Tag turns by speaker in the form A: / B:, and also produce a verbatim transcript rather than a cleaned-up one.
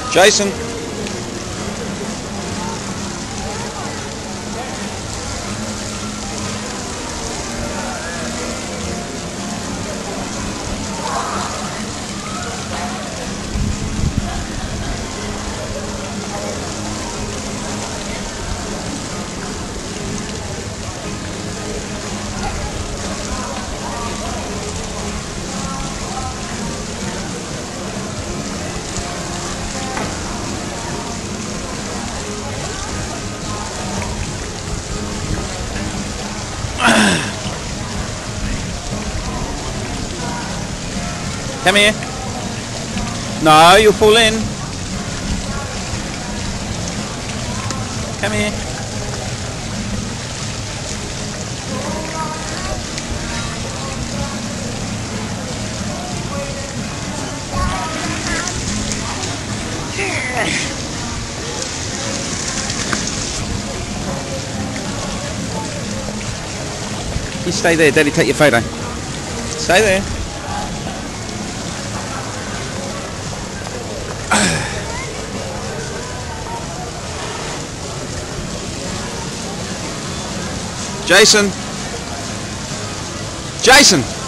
A: Jason. Come here. No, you'll fall in. Come here. You stay there, Daddy, take your photo. Stay there. Jason. Jason.